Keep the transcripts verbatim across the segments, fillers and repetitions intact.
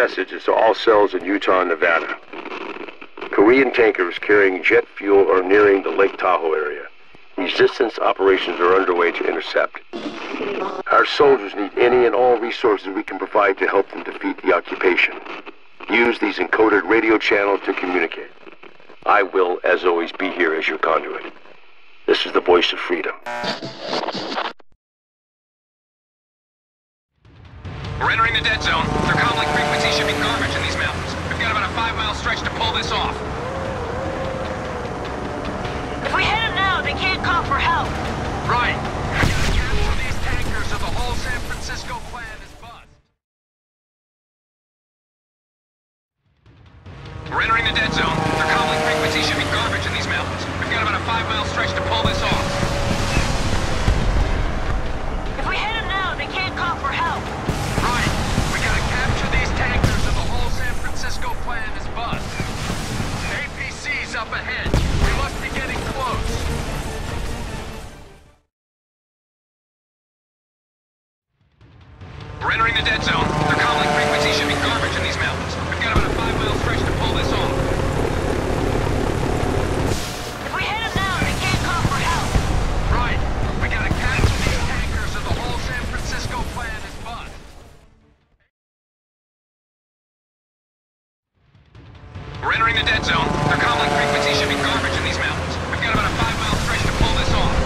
messages to all cells in Utah and Nevada. Korean tankers carrying jet fuel are nearing the Lake Tahoe area. Resistance operations are underway to intercept. Our soldiers need any and all resources we can provide to help them defeat the occupation. Use these encoded radio channels to communicate. I will, as always, be here as your conduit. This is the voice of freedom. We're entering the dead zone. Their comlink frequency should be garbage in these mountains. We've got about a five-mile stretch to pull this off. If we hit them now, they can't call for help. Right. We gotta capture these tankers or the whole San Francisco plan is bust. We're entering the dead zone. Their comlink frequency should be garbage in these mountains. We've got about a five-mile stretch to pull this off. If we hit them now, they can't call for help. Right. We gotta capture these tankers or the whole San Francisco plan is bust. A P C's up ahead. We must be getting close. We're entering the dead zone. Their comlink frequency should be garbage in these mountains. We've got about a five-mile stretch to pull this off. If we hit them now, they can't call for help. Right. We gotta capture these tankers or the whole San Francisco plan is bust. We're entering the dead zone. Their comlink frequency should be garbage in these mountains. We've got about a five-mile stretch to pull this off.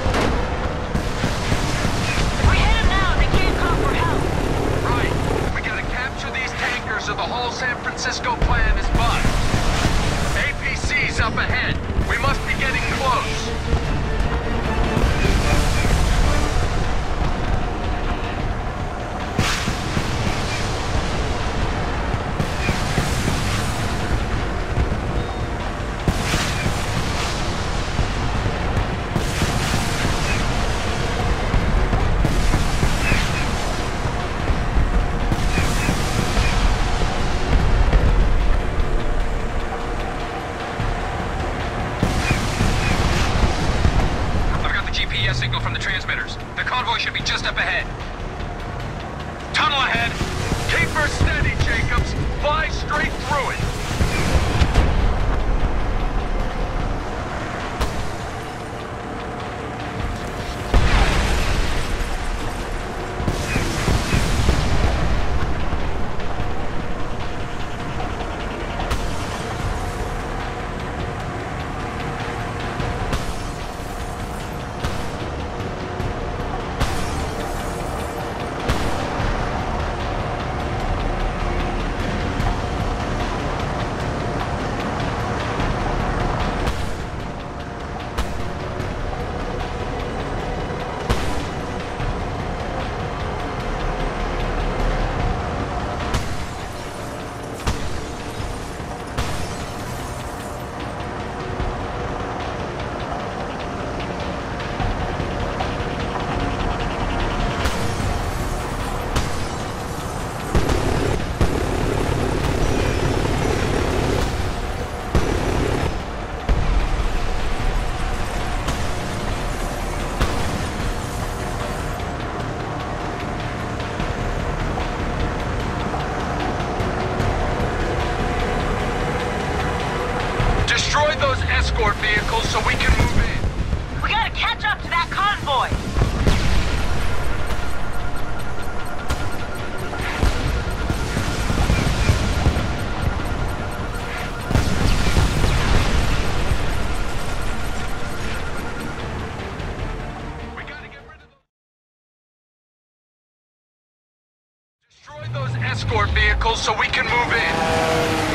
If we hit them now, they can't call for help. Right. We gotta capture these tankers or the whole San Francisco plan is bust. A P C's up ahead. We must be getting close. Signal from the transmitters. The convoy should be just up ahead. Tunnel ahead. Keep her steady, Jacobs. Fly straight through it. Destroy those escort vehicles so we can move in. We gotta catch up to that convoy. We gotta get rid of those. Destroy those escort vehicles so we can move in.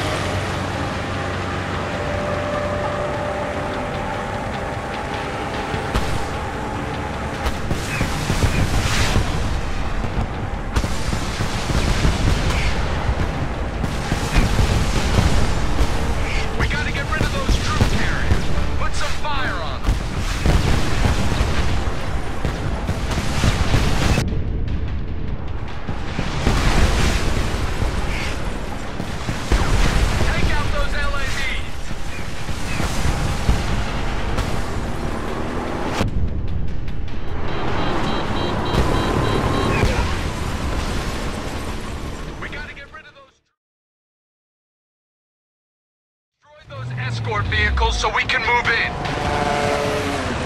escort vehicles so we can move in.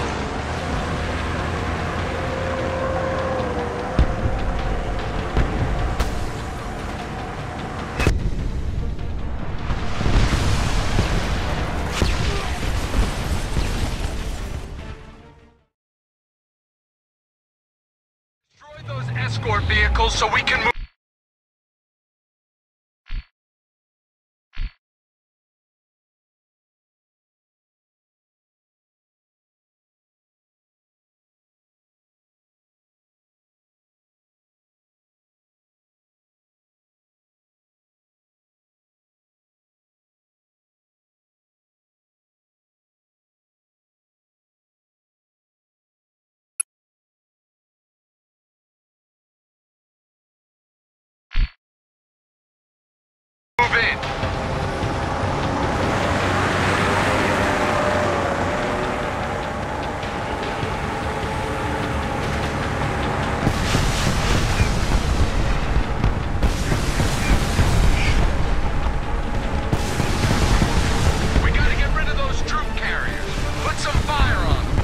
Destroy those escort vehicles so we can move. Move in. We gotta get rid of those troop carriers. Put some fire on them.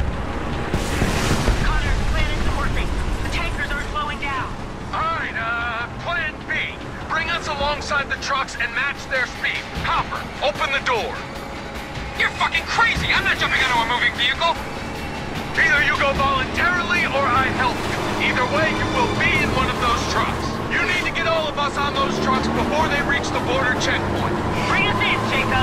Connor, plan isn't working. The tankers aren't slowing down. Alright, uh, plan B. Bring us alongside the trucks and match their speed. Hopper, open the door. You're fucking crazy! I'm not jumping onto a moving vehicle! Either you go voluntarily or I help you. Either way, you will be in one of those trucks. You need to get all of us on those trucks before they reach the border checkpoint. Bring us in, Jacob.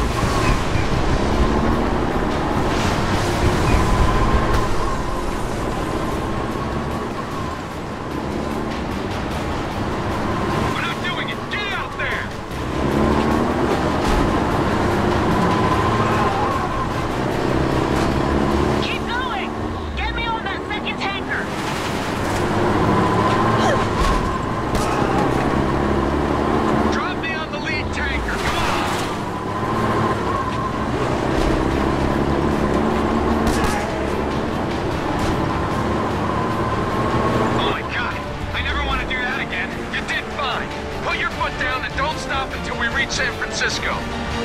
We're not doing it! Get out there! Keep going. Get me on that second tanker. Drop me on the lead tanker, come on! Oh my god, I never want to do that again. You did fine. Put your foot down and don't stop until we reach San Francisco.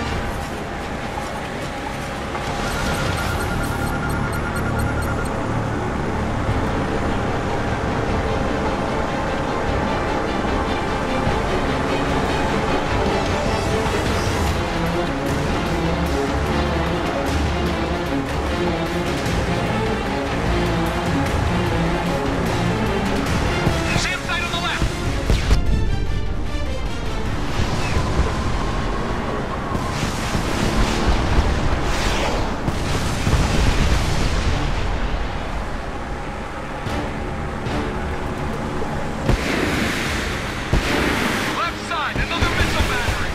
Sam side on the left! Left side, another missile battery!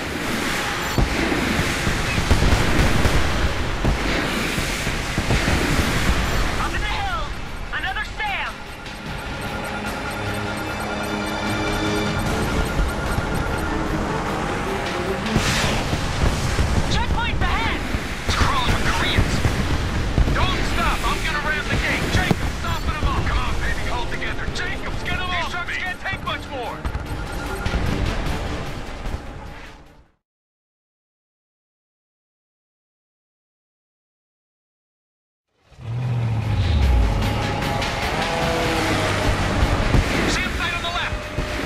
Up in the hills. Another Sam. Checkpoint's ahead. It's crawling with Koreans. Don't stop, I'm gonna ram the gate. Jacob, stopping them all. Come on, baby, hold together. Jacobs, get them These trucks can't take much more. Sam side on the left.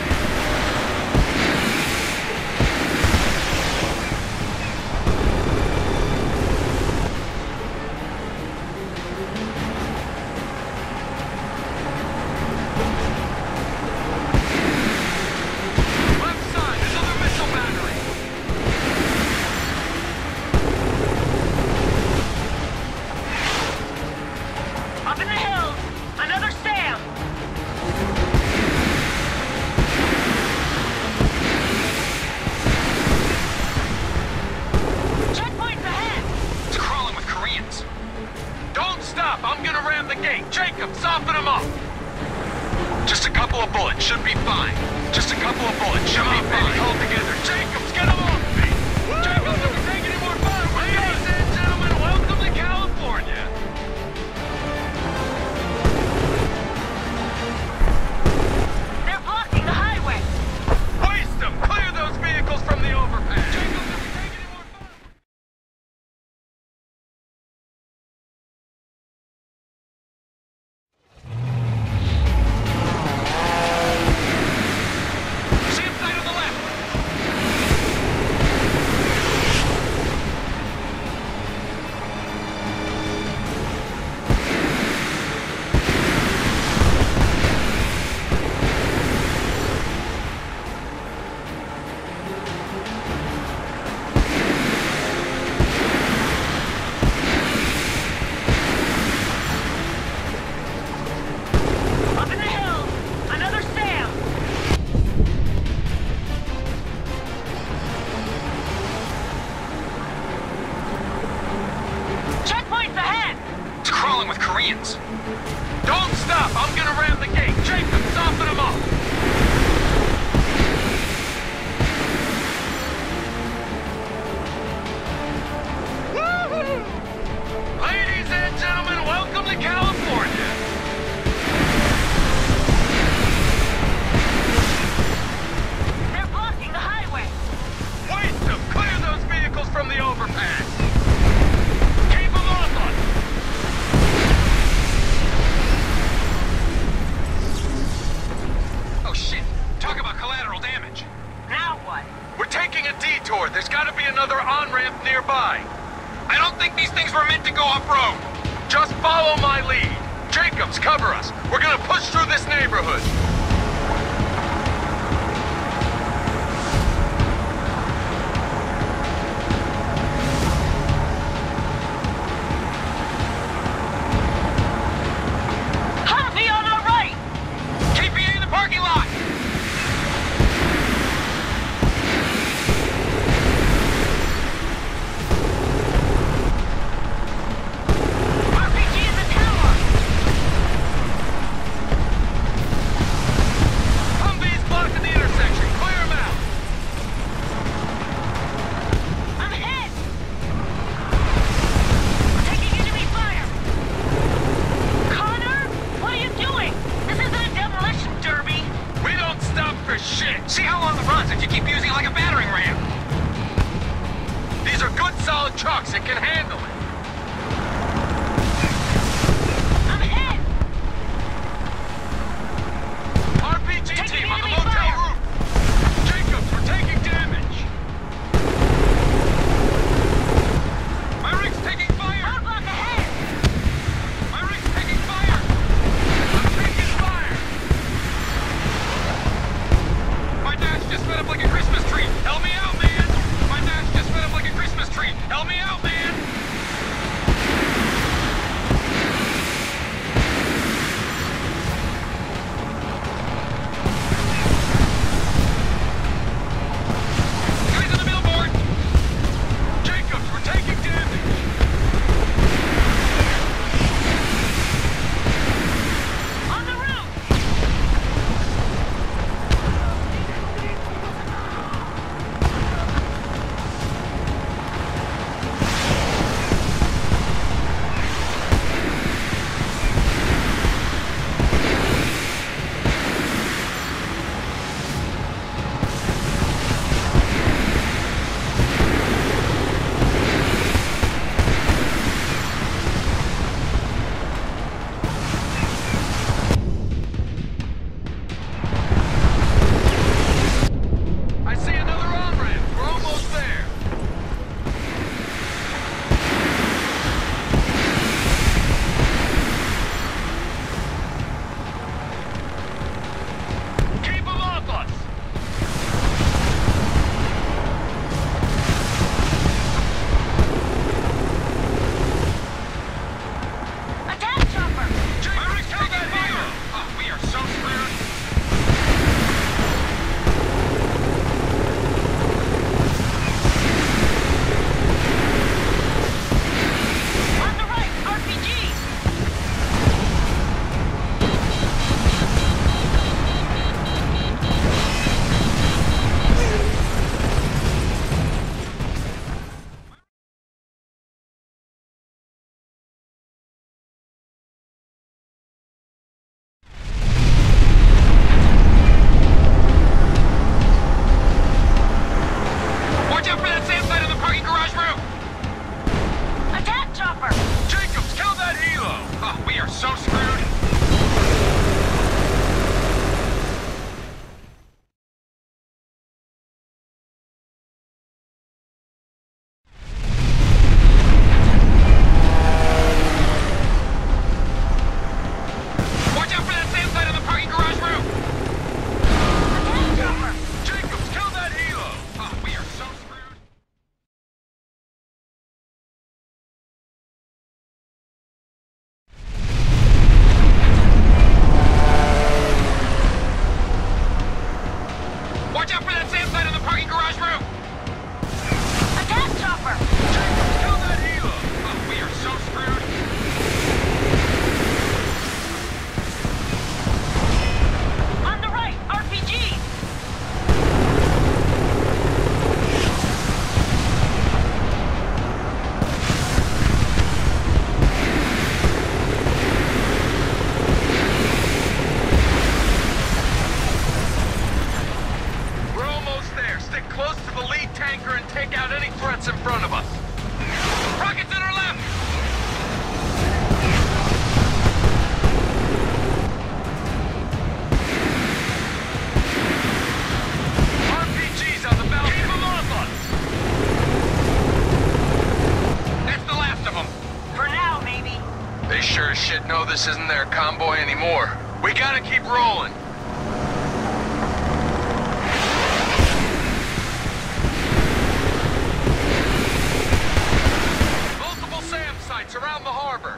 Left side, another missile battery. Up in the hills. Another Sam. Checkpoint's ahead. It's crawling with Koreans. Don't stop, I'm gonna ram the gate. Jacob, soften them up. Just a couple of bullets, should be fine. Just a couple of bullets, should be fine. Hold together. Jacobs, get them off me. Jacobs, if we take any more fire, ladies and gentlemen, welcome to California. They're blocking the highway. Waste them. Clear those vehicles from the overpass. Don't stop! I'm gonna ram the gate! Jacob, soften him up! Woo-hoo! Ladies and gentlemen, welcome to California! They're blocking the highway. Waste them! Clear those vehicles from the overpass! Keep them off us! Oh shit! Talk about collateral damage. Now what? We're taking a detour. There's gotta be another on-ramp nearby. I don't think these things were meant to go off-road. Just follow my lead. Jacobs, cover us. We're gonna push through this neighborhood. Harvey on our right! K P A in the parking lot! R P G in the tower! Humvee's blocked at the intersection. Clear them out. I'm hit! Taking enemy fire! Connor? What are you doing? This isn't a demolition derby! We don't stop for shit. See how long it runs if you keep using it like a battering ram. These are good, solid trucks. It can handle it. I'm hit! R P G Taking team on the enemy motel fire. roof. Jacobs, we're taking damage. My rig's taking fire. Roadblock ahead! My rig's taking fire. I'm taking fire. My dash just lit up like a Christmas tree. Help me out, man. My dash just lit up like a Christmas tree. Help me out, man. stick close to the lead tanker and take out any threats in front of us. Rockets on our left! R P Gs on the balcony. Keep them off us! That's the last of them. For now, maybe. They sure as shit know this isn't their convoy anymore. We gotta keep rolling. Multiple SAM sites around the harbor.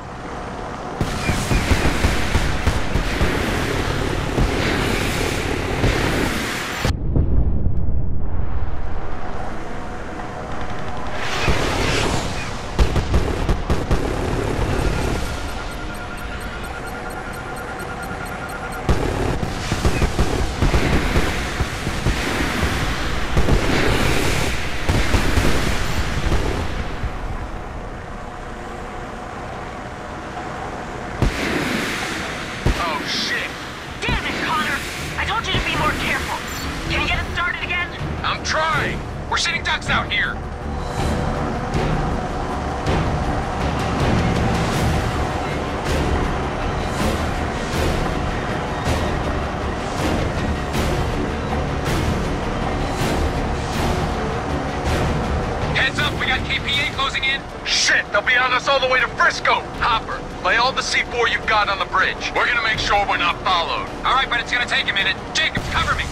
We're sitting ducks out here. Heads up, we got K P A closing in. Shit, they'll be on us all the way to Frisco. Hopper, lay all the C four you've got on the bridge. We're gonna make sure we're not followed. All right, but it's gonna take a minute. Jacobs, cover me.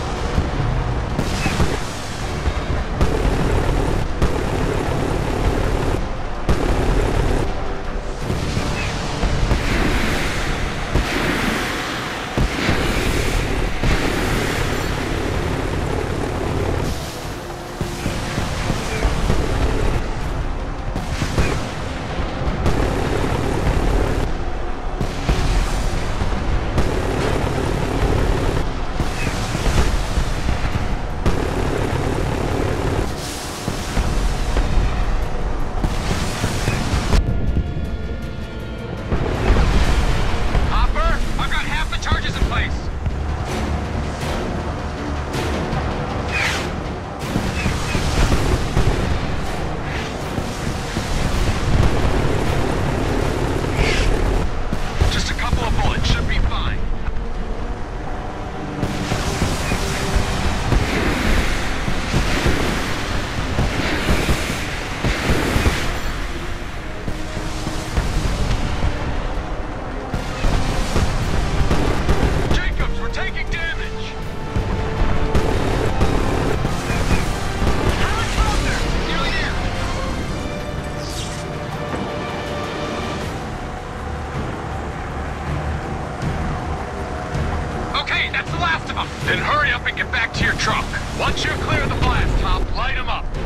Then hurry up and get back to your truck. Once you're clear of the blast, Hop, light them up.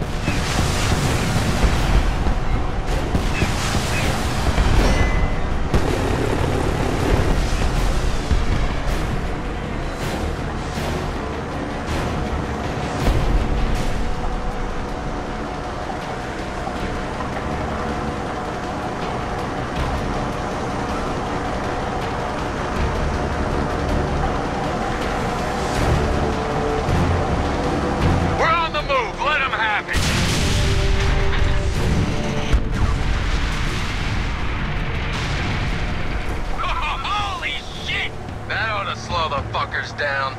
Slow the fuckers down.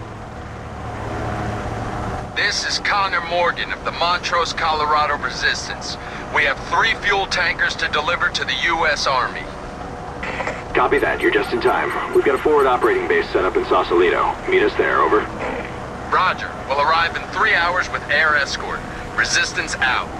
This is Connor Morgan of the Montrose, Colorado Resistance. We have three fuel tankers to deliver to the U S Army. Copy that. You're just in time. We've got a forward operating base set up in Sausalito. Meet us there, over. Roger. We'll arrive in three hours with air escort. Resistance out.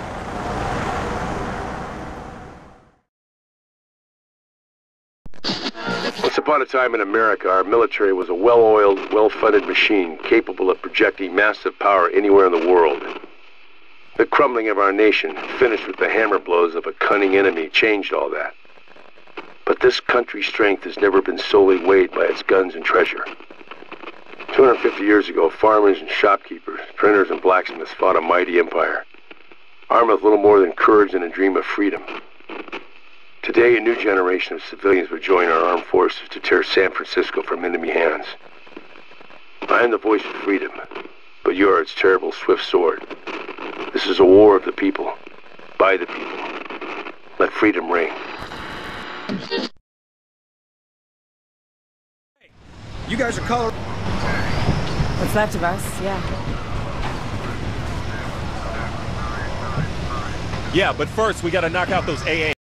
Once upon a time in America, our military was a well-oiled, well-funded machine capable of projecting massive power anywhere in the world. The crumbling of our nation, finished with the hammer blows of a cunning enemy, changed all that. But this country's strength has never been solely weighed by its guns and treasure. two hundred fifty years ago, farmers and shopkeepers, printers and blacksmiths fought a mighty empire, armed with little more than courage and a dream of freedom. Today, a new generation of civilians would join our armed forces to tear San Francisco from enemy hands. I am the voice of freedom, but you are its terrible, swift sword. This is a war of the people, by the people. Let freedom ring. You guys are color. What's left of us, yeah. Yeah, but first we gotta knock out those A A.